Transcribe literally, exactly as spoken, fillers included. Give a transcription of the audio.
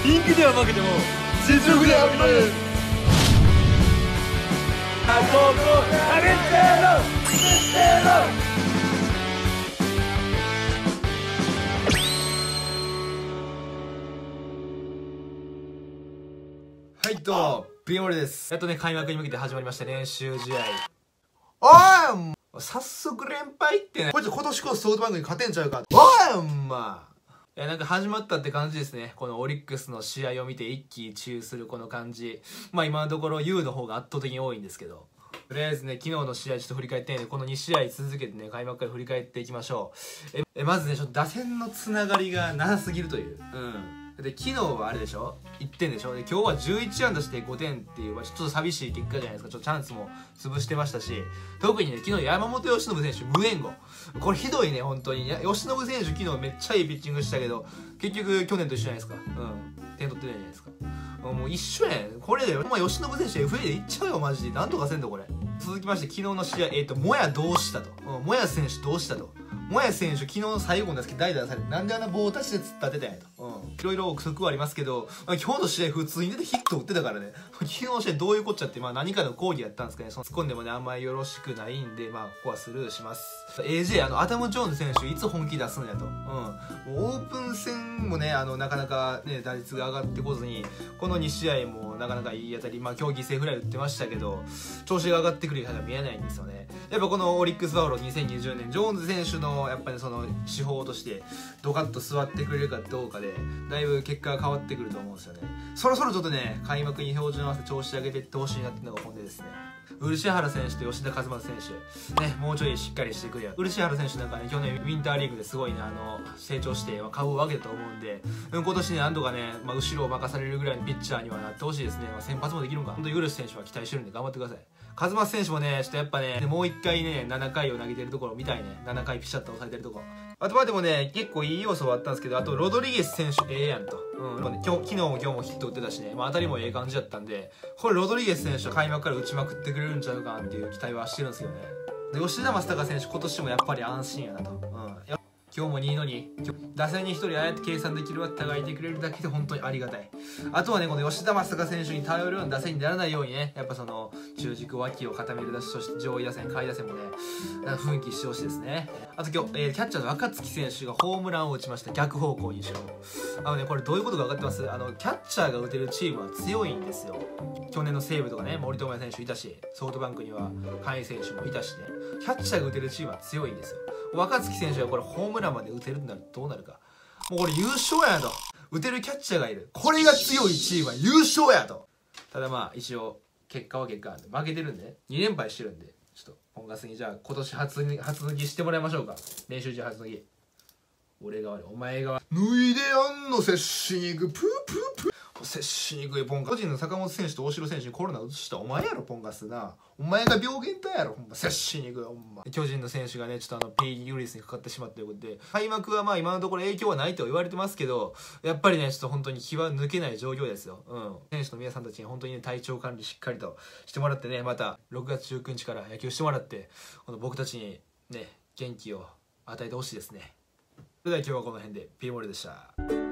リンクでは負けても実力では負ける。あここあげてろ見てろ。 はいどうもピーモリです。やっとね開幕に向けて始まりました練習試合。おい早速連敗ってね、こいつ今年こそソフトバンクに勝てんちゃうか。おいお前いやなんか始まったって感じですね。このオリックスの試合を見て一喜一憂するこの感じ。まあ今のところ ユー の方が圧倒的に多いんですけど、とりあえずね昨日の試合ちょっと振り返ってね、このに試合続けてね開幕から振り返っていきましょう。ええまずねちょっと打線のつながりがなさすぎるという。うんで昨日はあれでしょいってんでしょで今日はじゅういち安打してごてんっていう、まあ、ちょっと寂しい結果じゃないですか。ちょっとチャンスも潰してましたし、特にね昨日山本由伸選手無援護、これひどいね本当に。由伸選手昨日めっちゃいいピッチングしたけど結局去年と一緒じゃないですか。うん点取ってないじゃないですか。もう一緒やんこれで。お前由伸選手 エフエー でいっちゃうよマジで。なんとかせんとこれ。続きまして昨日の試合、えっ、ー、とモヤどうしたと、うん、モヤ選手どうしたと。モヤ選手昨日の最後の打席代打出されて、なんであんな棒立ちで突っ立てたんやと。うんいろいろ憶測はありますけど、まあ、今日の試合普通に出てヒット打ってたからね。昨日の試合どういうこっちゃって、まあ何かの抗議やったんですかね。その突っ込んでもねあんまりよろしくないんで、まあここはスルーします。エージェー あのアダム・ジョーンズ選手いつ本気出すんやと。うんもうオープン戦もねあのなかなかね打率が上がってこずに、このに試合もなかなかいい当たり、まあ今日犠牲フライ打ってましたけど調子が上がってくる気が見えないんですよね。やっぱこのオリックスバファローにせんにじゅうねんジョーンズ選手のやっぱりその手法としてドカッと座ってくれるかどうかでだいぶ結果が変わってくると思うんですよね。そろそろちょっとね開幕に標準合わせて調子上げていってほしいなっていうのが本音ですね。漆原選手と吉田和正選手ねもうちょいしっかりしてくれよ。漆原選手なんかね去年ウィンターリーグですごいねあの成長して株を上げたと思うんで、今年ね何とかね、まあ、後ろを任されるぐらいのピッチャーにはなってほしいですね。まあ、先発もできるんか本当に漆選手は期待してるんで頑張ってください。和正選手もねちょっとやっぱねもう一回ねななかいを投げてるところ見たいね。ななかいピシャッと抑えてるところ。あとまあでもね結構いい要素はあったんですけど、あとロドリゲス選手ええやんと、うんね、今日昨日も今日もヒット打ってたしね、まあ、当たりもええ感じだったんで、これロドリゲス選手開幕から打ちまくってくれるんちゃうかなっていう期待はしてるんですよね。で吉田正尚選手今年もやっぱり安心やなと、うん、今日もにいのに打線にひとりああやって計算できるわってがいてくれるだけで本当にありがたい。あとはねこの吉田正尚選手に頼るような打線にならないようにね、やっぱその中軸脇を固めるだし、そして上位打線下位打線もね雰囲気してほしいですね。あと今日、えー、キャッチャーの若月選手がホームランを打ちました。逆方向にしろ。あのねこれどういうことか分かってます？あのキャッチャーが打てるチームは強いんですよ。去年の西武とかね森友哉選手いたし、ソフトバンクには甲斐選手もいたしね、キャッチャーが打てるチームは強いんですよ。若月選手がこれホームランまで打てるとなるとどうなるか。もうこれ優勝やと。打てるキャッチャーがいる、これが強いチームは優勝やと。ただまあ一応結果は結果なんで負けてるんでねに連敗してるんで、ちょっと本ガスにじゃあ今年初に初脱ぎしてもらいましょうか。練習中初脱ぎ俺が悪いお前が脱いでやんの接しに行くプープープー接しにくいポンガス。個人の坂本選手と大城選手にコロナ移したお前やろポンガスな。お前が病原体やろほんま接しにくいほんま。巨人の選手がねちょっとあの P ウイルスにかかってしまったということで、開幕はまあ今のところ影響はないと言われてますけど、やっぱりねちょっと本当に気は抜けない状況ですよ。うん選手の皆さんたちに本当にね体調管理しっかりとしてもらってね、またろくがつじゅうくにちから野球してもらってこの僕たちにね元気を与えてほしいですね。それでは今日はこの辺で P モリでした。